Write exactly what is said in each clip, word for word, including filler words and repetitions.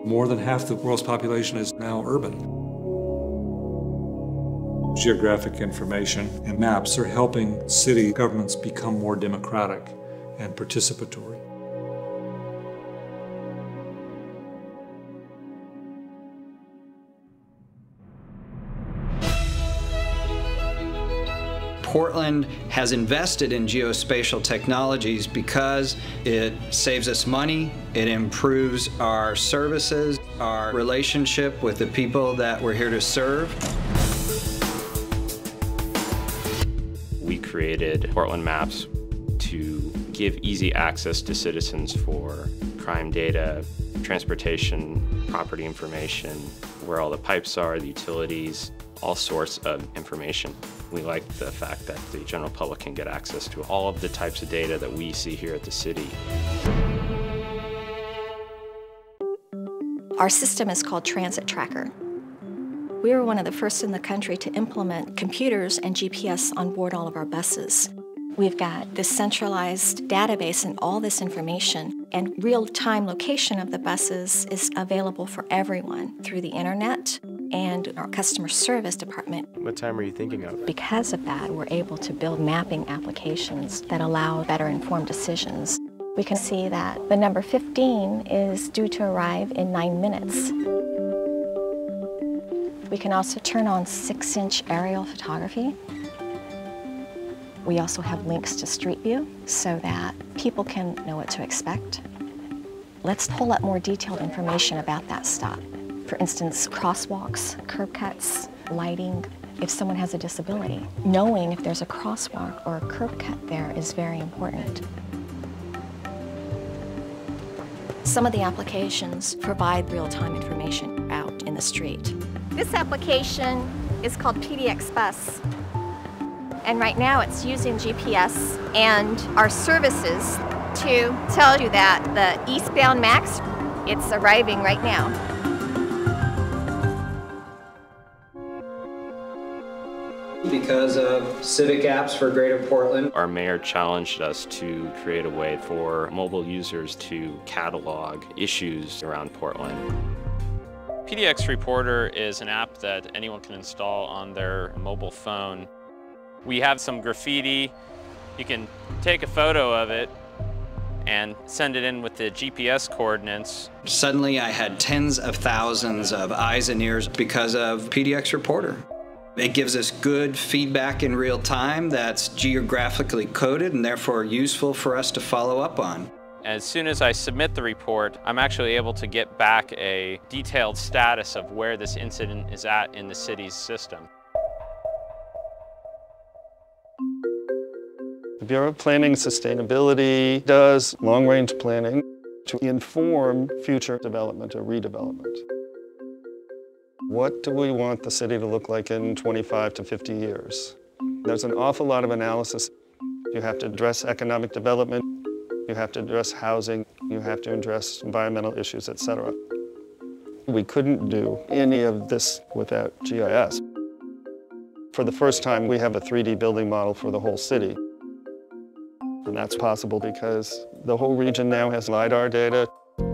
More than half the world's population is now urban. Geographic information and maps are helping city governments become more democratic and participatory. Portland has invested in geospatial technologies because it saves us money, it improves our services, our relationship with the people that we're here to serve. We created Portland Maps to give easy access to citizens for crime data, transportation, property information, where all the pipes are, the utilities, all sorts of information. We like the fact that the general public can get access to all of the types of data that we see here at the city. Our system is called Transit Tracker. We were one of the first in the country to implement computers and G P S on board all of our buses. We've got this centralized database and all this information, and real-time location of the buses is available for everyone through the internet and our customer service department. What time are you thinking of? Because of that, we're able to build mapping applications that allow better informed decisions. We can see that the number fifteen is due to arrive in nine minutes. We can also turn on six inch aerial photography. We also have links to Street View so that people can know what to expect. Let's pull up more detailed information about that stop. For instance, crosswalks, curb cuts, lighting, if someone has a disability. Knowing if there's a crosswalk or a curb cut there is very important. Some of the applications provide real-time information out in the street. This application is called P D X Bus. And right now it's using G P S and our services to tell you that the eastbound Max, it's arriving right now. Because of Civic Apps for Greater Portland, Our mayor challenged us to create a way for mobile users to catalog issues around Portland. P D X Reporter is an app that anyone can install on their mobile phone. We have some graffiti. You can take a photo of it and send it in with the G P S coordinates. suddenly I had tens of thousands of eyes and ears because of P D X Reporter. It gives us good feedback in real time that's geographically coded and therefore useful for us to follow up on. As soon as I submit the report, I'm actually able to get back a detailed status of where this incident is at in the city's system. The Bureau of Planning and Sustainability does long-range planning to inform future development or redevelopment. What do we want the city to look like in twenty-five to fifty years? There's an awful lot of analysis. You have to address economic development, you have to address housing, you have to address environmental issues, et cetera. We couldn't do any of this without G I S. For the first time, we have a three D building model for the whole city. And that's possible because the whole region now has LiDAR data.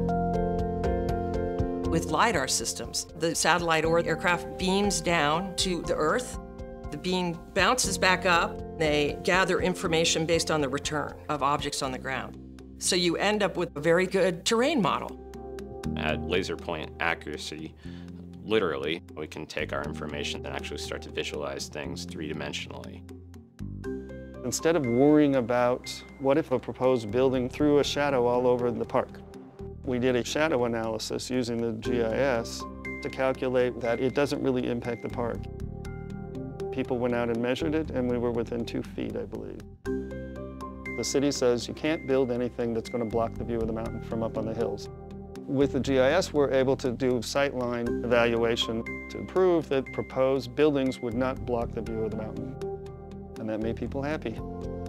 With LiDAR systems, the satellite or aircraft beams down to the Earth. The beam bounces back up. They gather information based on the return of objects on the ground. So you end up with a very good terrain model. At laser point accuracy, literally, we can take our information and actually start to visualize things three-dimensionally. Instead of worrying about what if a proposed building threw a shadow all over the park, we did a shadow analysis using the G I S to calculate that it doesn't really impact the park. People went out and measured it, and we were within two feet, I believe. The city says you can't build anything that's going to block the view of the mountain from up on the hills. With the G I S, we're able to do sightline evaluation to prove that proposed buildings would not block the view of the mountain. And that made people happy.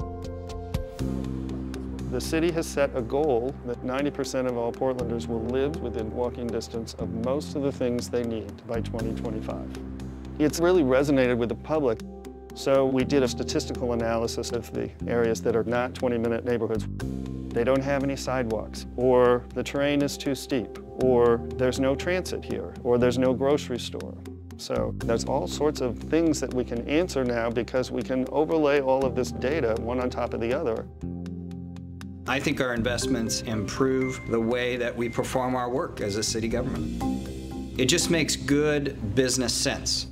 The city has set a goal that ninety percent of all Portlanders will live within walking distance of most of the things they need by twenty twenty-five. It's really resonated with the public, so we did a statistical analysis of the areas that are not twenty minute neighborhoods. they don't have any sidewalks, or the terrain is too steep, or there's no transit here, or there's no grocery store. So there's all sorts of things that we can answer now because we can overlay all of this data one on top of the other. I think our investments improve the way that we perform our work as a city government. It just makes good business sense.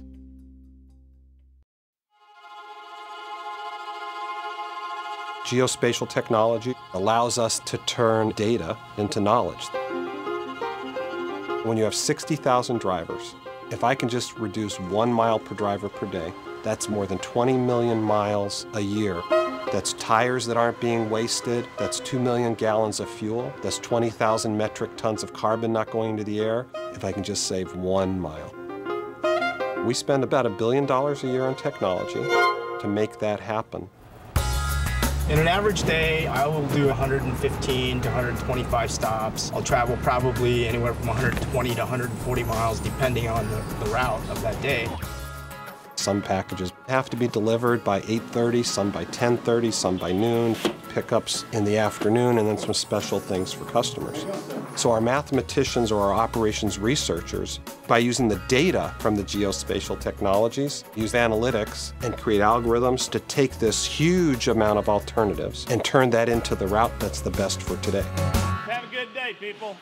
Geospatial technology allows us to turn data into knowledge. When you have sixty thousand drivers, if I can just reduce one mile per driver per day, that's more than twenty million miles a year. That's tires that aren't being wasted. That's two million gallons of fuel. That's twenty thousand metric tons of carbon not going into the air, if I can just save one mile. We spend about a billion dollars a year on technology to make that happen. In an average day, I will do one hundred fifteen to one hundred twenty-five stops. I'll travel probably anywhere from one hundred twenty to one hundred forty miles, depending on the, the route of that day. Some packages have to be delivered by eight thirty, some by ten thirty, some by noon, pickups in the afternoon, and then some special things for customers. So our mathematicians or our operations researchers, by using the data from the geospatial technologies, use analytics and create algorithms to take this huge amount of alternatives and turn that into the route that's the best for today. Have a good day, people.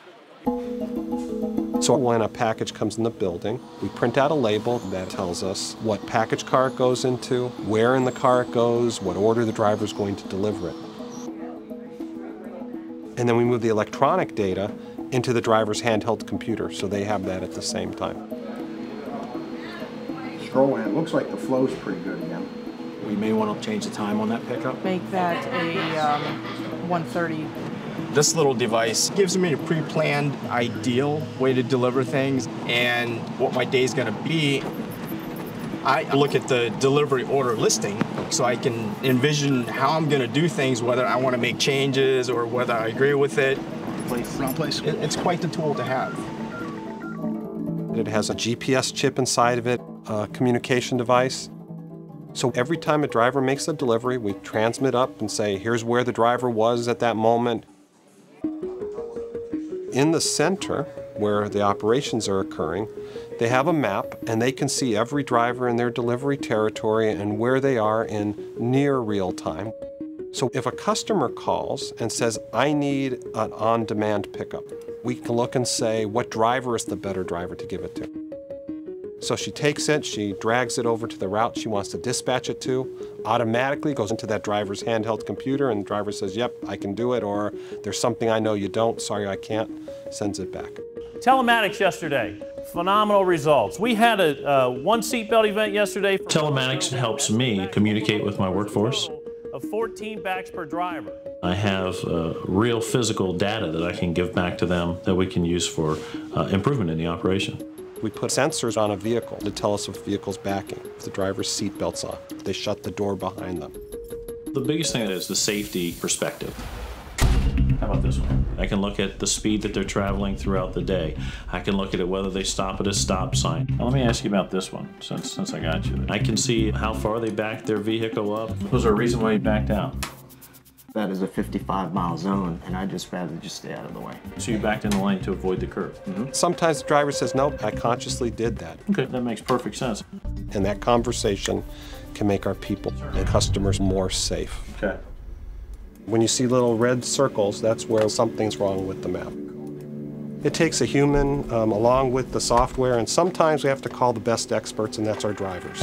So when a package comes in the building, we print out a label that tells us what package car it goes into, where in the car it goes, what order the driver is going to deliver it. And then we move the electronic data into the driver's handheld computer, so they have that at the same time. Scroll in, looks like the flow's pretty good again. We may want to change the time on that pickup. Make that a um, one thirty. This little device gives me a pre-planned ideal way to deliver things and what my day's gonna be. I look at the delivery order listing so I can envision how I'm gonna do things, whether I wanna make changes or whether I agree with it. Place. Wrong place. It, it's quite the tool to have. It has a G P S chip inside of it, a communication device. So every time a driver makes a delivery, we transmit up and say, here's where the driver was at that moment. In the center, where the operations are occurring, they have a map and they can see every driver in their delivery territory and where they are in near real time. So if a customer calls and says, I need an on-demand pickup, we can look and say, what driver is the better driver to give it to? So she takes it, she drags it over to the route she wants to dispatch it to, automatically goes into that driver's handheld computer, and the driver says, yep, I can do it, or there's something I know you don't, sorry I can't, sends it back. Telematics yesterday, phenomenal results. We had a uh, one seatbelt event yesterday. Telematics helps me communicate with my workforce. Of fourteen bags per driver. I have uh, real physical data that I can give back to them that we can use for uh, improvement in the operation. We put sensors on a vehicle to tell us if the vehicle's backing, if the driver's seatbelt's on, if they shut the door behind them. The biggest thing is the safety perspective. How about this one? I can look at the speed that they're traveling throughout the day. I can look at it whether they stop at a stop sign. Now, let me ask you about this one, since, since I got you. I can see how far they backed their vehicle up. Was there a reason why you backed out? That is a fifty-five mile zone, and I'd just rather just stay out of the way. So you backed in the lane to avoid the curve? Mm-hmm. Sometimes the driver says, nope, I consciously did that. Okay, that makes perfect sense. And that conversation can make our people and customers more safe. Okay. When you see little red circles, that's where something's wrong with the map. It takes a human um, along with the software, and sometimes we have to call the best experts, and that's our drivers.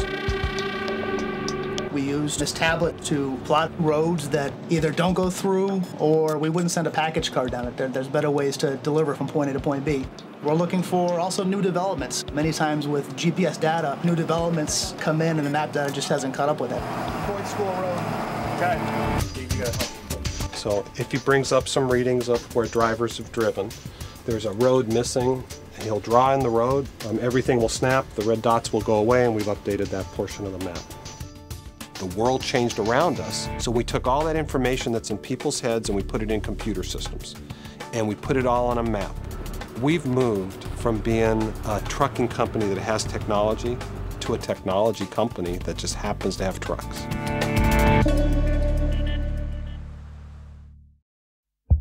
We use this tablet to plot roads that either don't go through or we wouldn't send a package car down it. There, there's better ways to deliver from point A to point B. We're looking for also new developments. Many times with G P S data, new developments come in and the map data just hasn't caught up with it. Point School Road. Okay. You gotta help. So if he brings up some readings of where drivers have driven, there's a road missing, and he'll draw in the road. Um, everything will snap, the red dots will go away, and we've updated that portion of the map. The world changed around us, so we took all that information that's in people's heads and we put it in computer systems. And we put it all on a map. We've moved from being a trucking company that has technology to a technology company that just happens to have trucks.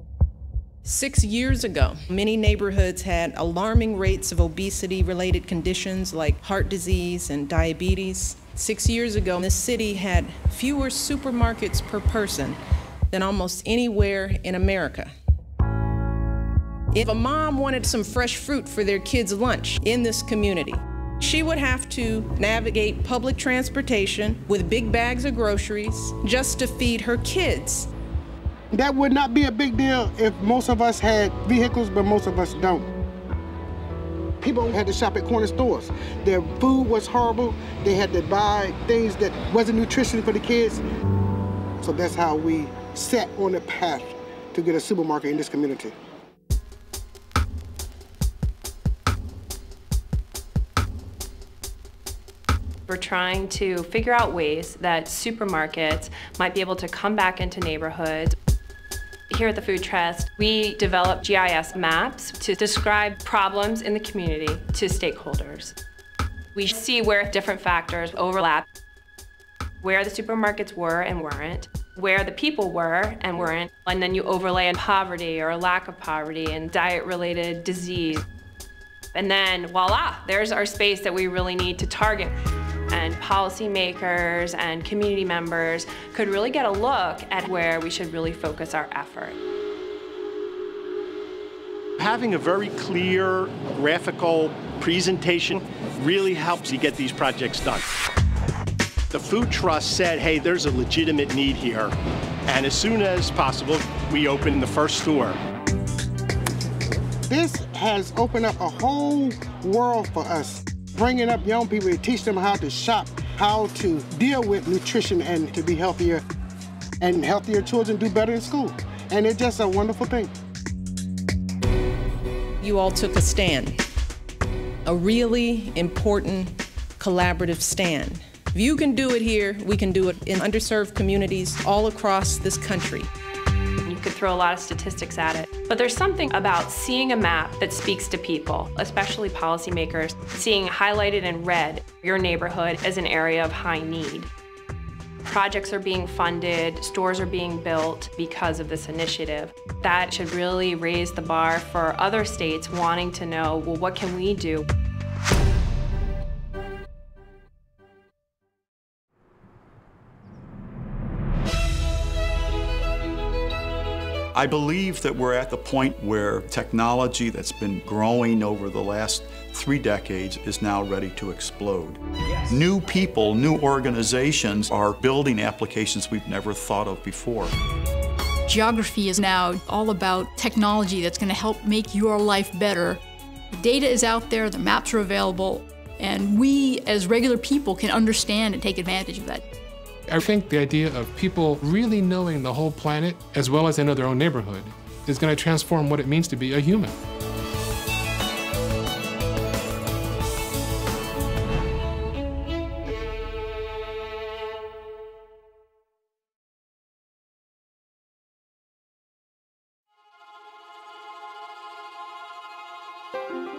Six years ago, many neighborhoods had alarming rates of obesity-related conditions like heart disease and diabetes. Six years ago, this city had fewer supermarkets per person than almost anywhere in America. If a mom wanted some fresh fruit for their kids' lunch in this community, she would have to navigate public transportation with big bags of groceries just to feed her kids. That would not be a big deal if most of us had vehicles, but most of us don't. People had to shop at corner stores. Their food was horrible. They had to buy things that wasn't nutrition for the kids. So that's how we set on the path to get a supermarket in this community. We're trying to figure out ways that supermarkets might be able to come back into neighborhoods. Here at the Food Trust, we develop G I S maps to describe problems in the community to stakeholders. We see where different factors overlap, where the supermarkets were and weren't, where the people were and weren't, and then you overlay in poverty or a lack of poverty and diet-related disease. And then voila, there's our space that we really need to target. And policymakers and community members could really get a look at where we should really focus our effort. Having a very clear graphical presentation really helps you get these projects done. The Food Trust said, hey, there's a legitimate need here. And as soon as possible, we opened the first store. This has opened up a whole world for us. Bringing up young people to teach them how to shop, how to deal with nutrition and to be healthier. And healthier children do better in school. And it's just a wonderful thing. You all took a stand, a really important collaborative stand. If you can do it here, we can do it in underserved communities all across this country. You could throw a lot of statistics at it, but there's something about seeing a map that speaks to people, especially policymakers, seeing highlighted in red your neighborhood as an area of high need. Projects are being funded, stores are being built because of this initiative. That should really raise the bar for other states wanting to know, well, what can we do? I believe that we're at the point where technology that's been growing over the last three decades is now ready to explode. Yes. New people, new organizations are building applications we've never thought of before. Geography is now all about technology that's going to help make your life better. The data is out there, the maps are available, and we as regular people can understand and take advantage of that. I think the idea of people really knowing the whole planet as well as they know their own neighborhood is going to transform what it means to be a human. Thank you.